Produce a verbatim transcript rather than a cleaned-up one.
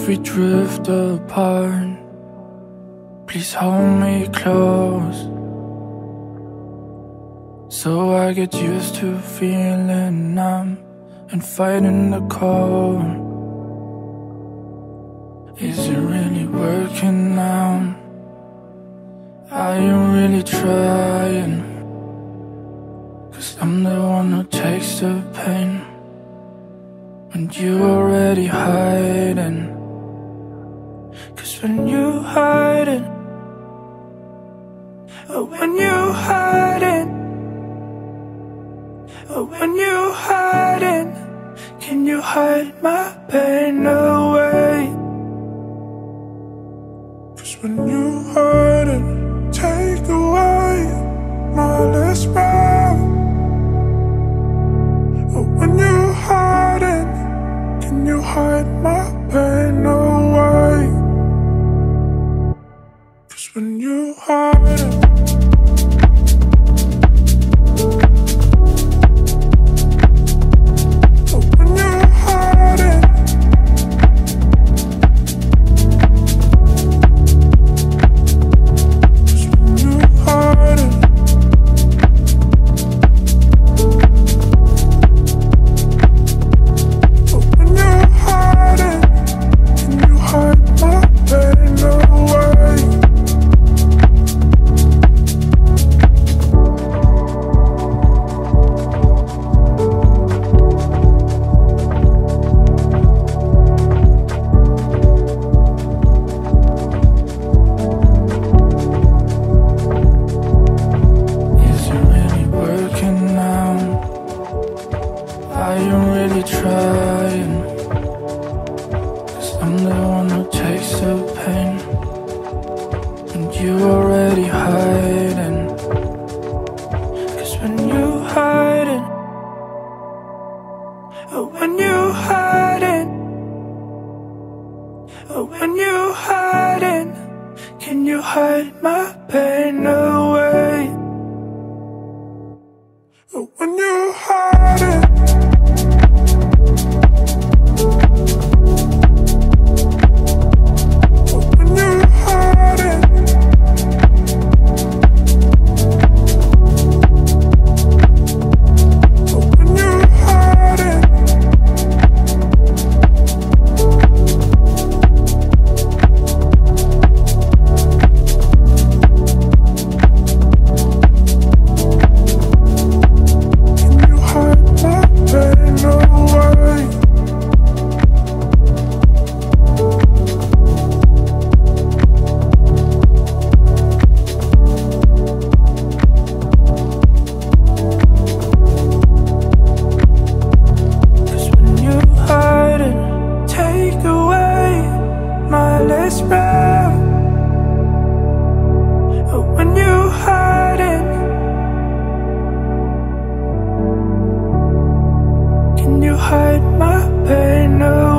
we drift apart, please hold me close, so I get used to feeling numb and fighting the cold. Is it really working now? Are you really trying? 'Cause I'm the one who takes the pain when you already hiding. 'Cause when you hiding, oh when you hiding, oh when you hiding, can you hide my pain away? 'Cause when you hiding, take away my last breath. Oh when you hiding, can you hide my pain away? 'Cause when you hiding, trying? 'Cause I'm the one who takes the pain and you already hiding. 'Cause when you hiding, oh when you hiding, oh when you hiding, can you hide my pain away? Oh when you hiding, oh when you hiding, can you hide my pain away?